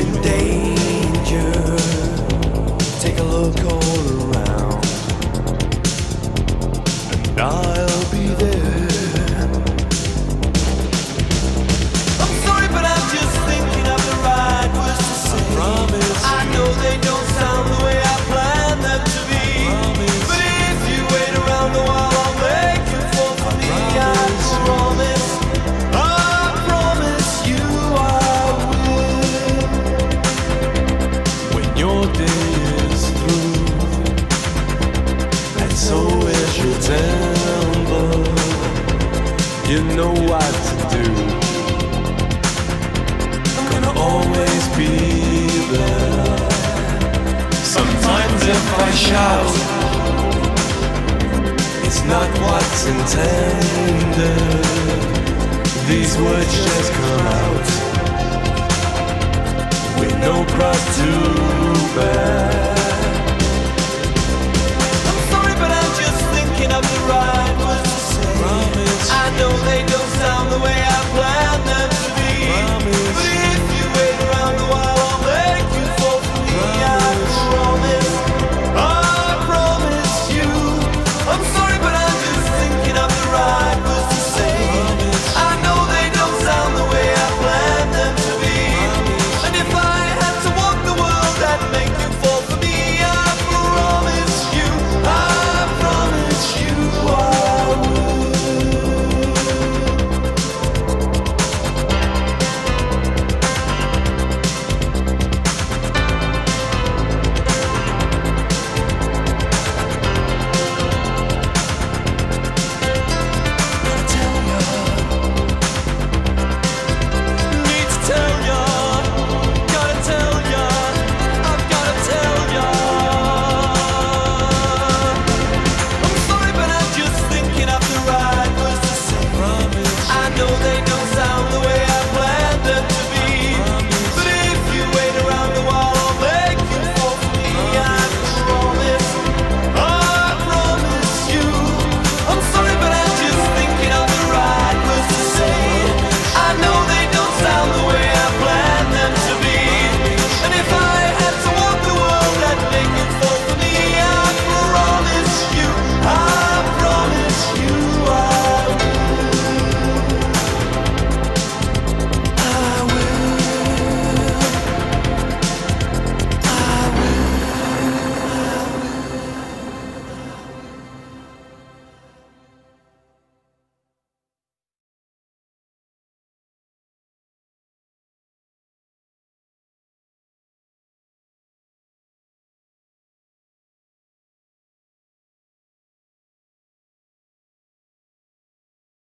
in danger, take a look all around, and I'll be there. I'm sorry, but I'm just thinking of the right words to say. I promise. I know they don't sound the way I planned them to be. But if you wait around a while, I'll make you fall for me. I promise. I promise you I will. When your day is through, and so is your temper, you know what to do. I'm gonna always be there. Sometimes if I shout, it's not what's intended. These words just come out with no cross to bear. I'm sorry, but I'm just thinking of the right words to say. Promise. I know they don't sound the way I planned